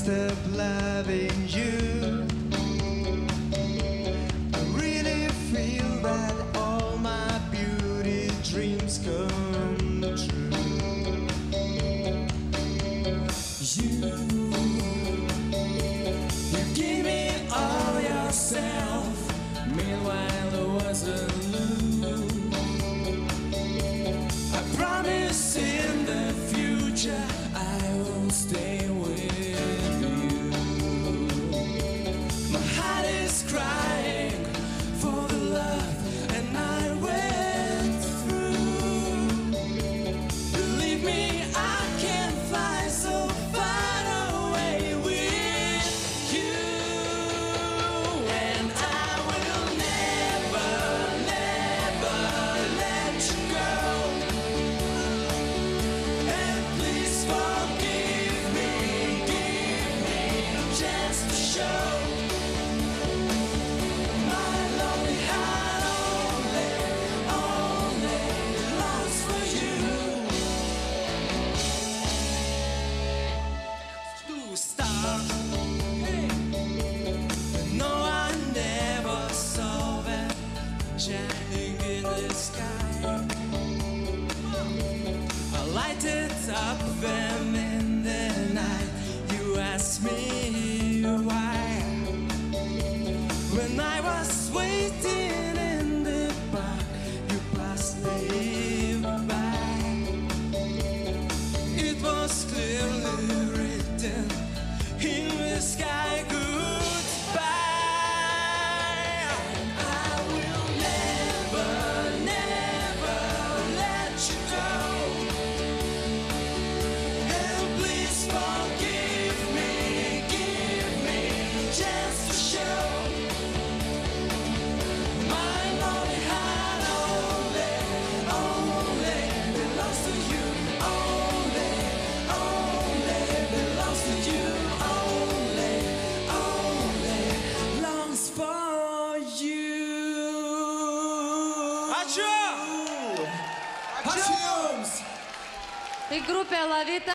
stop loving you. I really feel that all my beauty dreams come true. You gave me all yourself, meanwhile I wasn't loose. I promise in the future I will stay with you. My heart is crying for the love and I went through. Believe me, I can fly so far away with you. And I will never, never let you go. And please forgive me, give me a chance to show my lonely heart only longs for you. To start, no, I never saw that shining in the sky. I lighted up them in the night. You asked me why. When I was waiting in the park, you passed me by. It was clearly written in the sky, goodbye. I will never, never let you go. And please forgive me, give me a chance to show my lonely heart only belongs to you. Only belongs to you. Only longs for you. Ačiū! Tai grupė Lavita.